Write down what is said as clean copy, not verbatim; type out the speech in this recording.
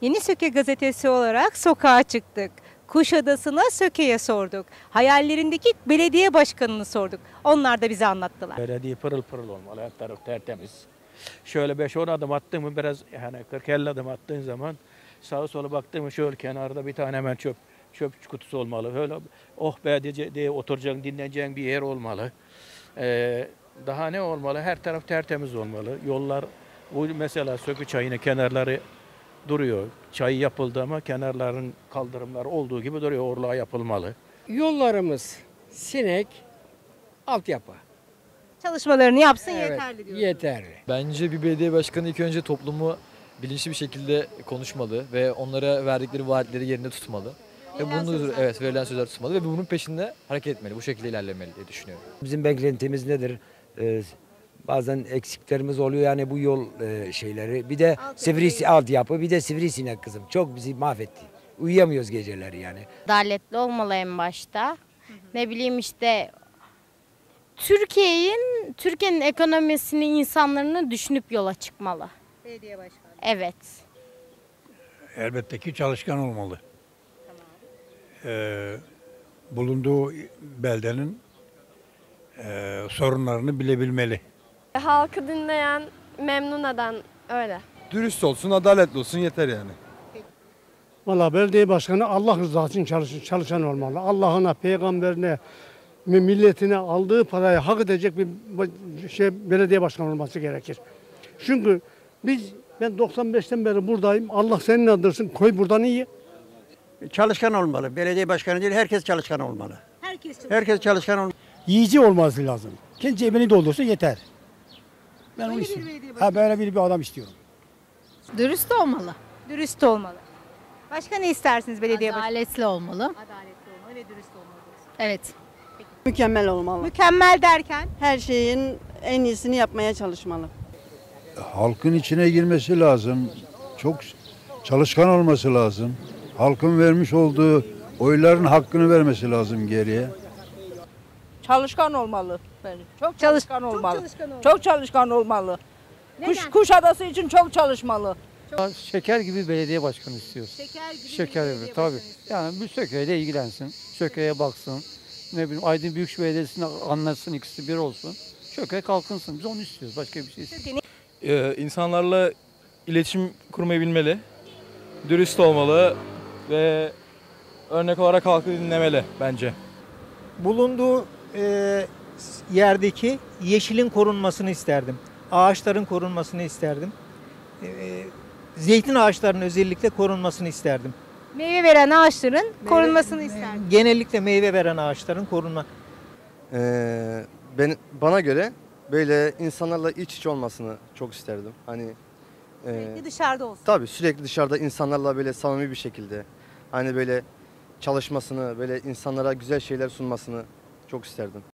Yeni Söke gazetesi olarak sokağa çıktık. Kuşadası'na, Söke'ye sorduk. Hayallerindeki belediye başkanını sorduk. Onlar da bize anlattılar. Belediye pırıl pırıl olmalı, her taraf tertemiz. Şöyle 5-10 adım attın mı biraz yani 40-50 adım attığın zaman sağa sola baktın mı şöyle kenarda bir tane hemen çöp kutusu olmalı. Öyle oh be diye oturacaksın, dinleneceğin bir yer olmalı. Daha ne olmalı? Her taraf tertemiz olmalı. Yollar, bu mesela Sökü Çayı'nın kenarları duruyor. Çay yapıldı ama kenarların kaldırımları olduğu gibi duruyor. Orla yapılmalı. Yollarımız sinek, altyapı. Çalışmalarını yapsın Evet, yeterli diyor. yeterli. Bence bir belediye başkanı ilk önce toplumu bilinçli bir şekilde konuşmalı ve onlara verdikleri vaatleri yerinde tutmalı. Ve verilen sözler tutmalı ve bunun peşinde hareket etmeli. Bu şekilde ilerlemeli diye düşünüyorum. Bizim beklentimiz nedir? Bazen eksiklerimiz oluyor yani bu yol şeyleri. Bir de altyapı, bir de sivrisinek kızım. Çok bizi mahvetti. Uyuyamıyoruz geceleri yani. Adaletli olmalı en başta. Ne bileyim işte Türkiye'nin ekonomisini, insanlarını düşünüp yola çıkmalı. Belediye başkanı. Evet. Elbette ki çalışkan olmalı. Bulunduğu beldenin sorunlarını bilebilmeli. Halkı dinleyen, memnun eden öyle. Dürüst olsun, adaletli olsun yeter yani. Valla belediye başkanı Allah rızası için çalışan olmalı. Allah'ına, peygamberine, milletine aldığı parayı hak edecek bir belediye başkanı olması gerekir. Çünkü ben 95'ten beri buradayım. Allah senin adırsın. Koy buradan iyi. Çalışkan olmalı. Belediye başkanı değil, herkes çalışkan olmalı. Herkes çalışkan olmalı. Yiyici olması lazım. Kendi cebini doldursun yeter. Ben onu istiyorum. Böyle bir adam istiyorum. Dürüst olmalı. Dürüst olmalı. Başka ne istersiniz belediye başkanı? Adaletli olmalı. Adaletli olmalı ve dürüst olmalı diyorsunuz. Evet. Mükemmel olmalı. Mükemmel derken? Her şeyin en iyisini yapmaya çalışmalı. Halkın içine girmesi lazım. Çok çalışkan olması lazım. Halkın vermiş olduğu oyların hakkını vermesi lazım geriye. Çalışkan olmalı bence. Çok çalışkan olmalı. Çok çalışkan olmalı. Neden? Kuşadası için çok çalışmalı. Şeker gibi belediye başkanı istiyoruz. Şeker gibi belediye başkanı istiyoruz. Yani bir Söke'yle ilgilensin. Söke'ye baksın. Ne bileyim Aydın Büyükşehir Belediyesi'ne anlatsın, ikisi bir olsun. Söke kalkınsın. Biz onu istiyoruz. Başka bir şey istiyoruz. İnsanlarla iletişim kurmayı bilmeli, dürüst olmalı ve örnek olarak halkı dinlemeli bence. Bulunduğu yerdeki yeşilin korunmasını isterdim. Ağaçların korunmasını isterdim. Zeytin ağaçlarının özellikle korunmasını isterdim. Meyve veren ağaçların korunmasını isterdim. Genellikle meyve veren ağaçların korunma. Bana göre böyle insanlarla iç içe olmasını çok isterdim. Hani Sürekli dışarıda olsun. tabii sürekli dışarıda insanlarla böyle samimi bir şekilde hani böyle çalışmasını, böyle insanlara güzel şeyler sunmasını çok isterdim.